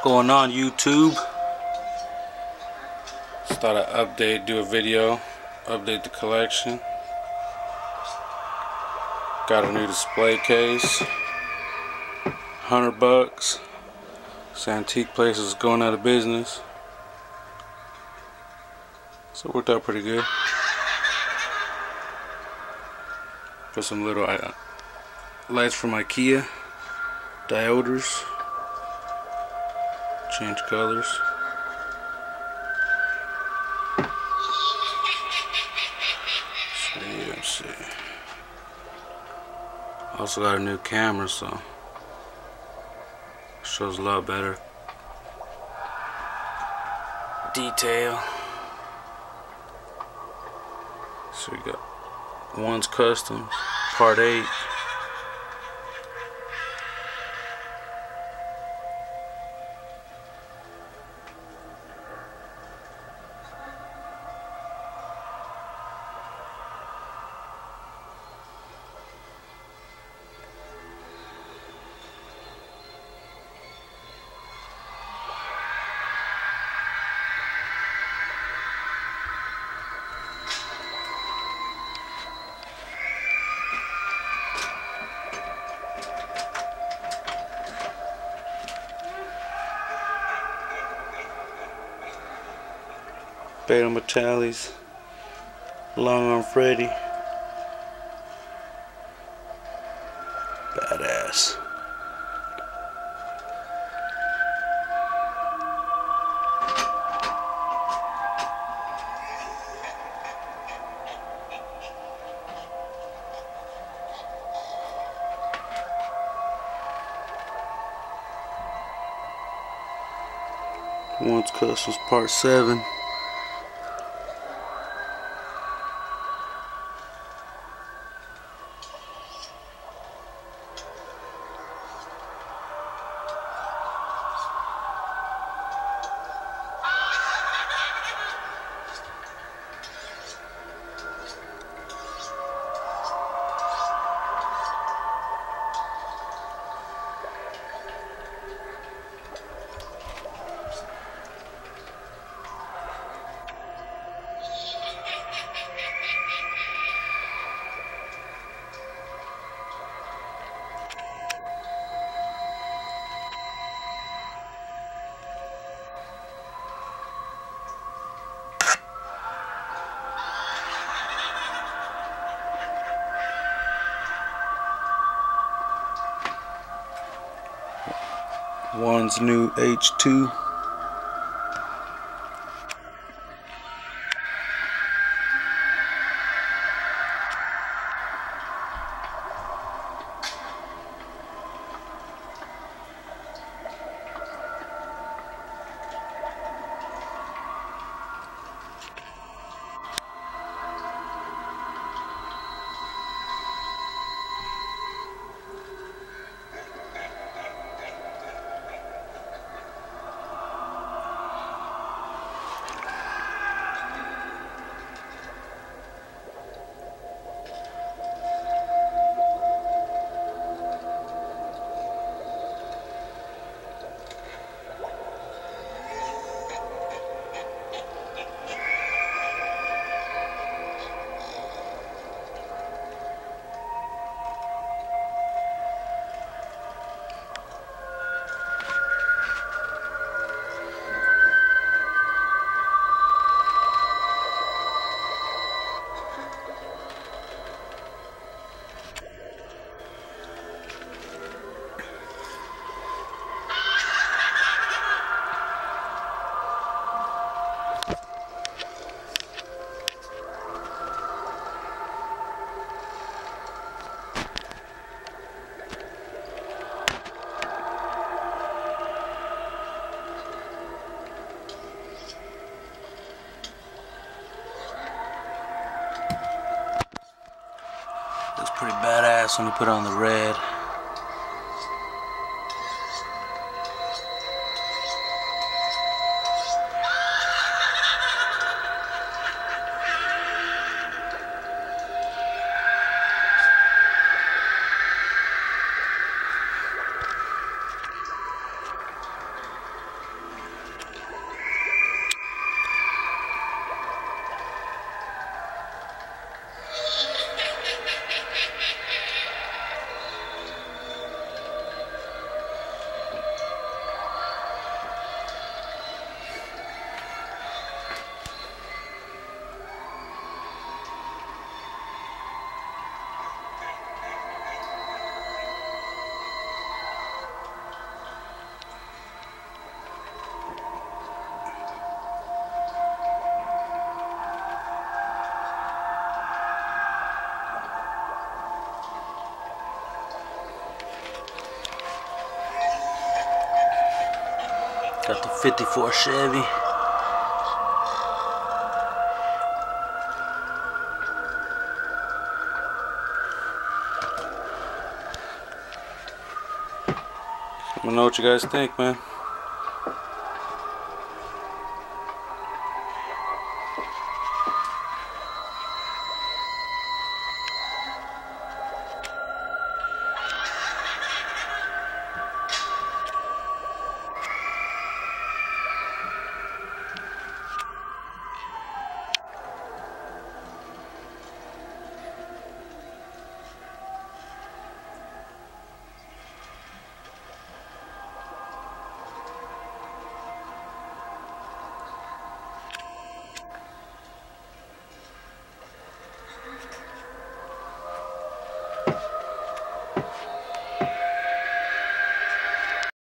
going on, YouTube? Just thought I'd do a video, update the collection. Got a new display case, $100. This antique place is going out of business, so it worked out pretty good. Put some little lights from IKEA, dioders, change colors. Let's see. Also got a new camera, so shows a lot better detail. So we got One's Customs, Part 8. Beta Metallics, Long Arm Freddy, badass. One's Customs Part 7. One's new H2. Looks pretty badass when you put on the red. Got the 54 Chevy. Let me know what you guys think, man.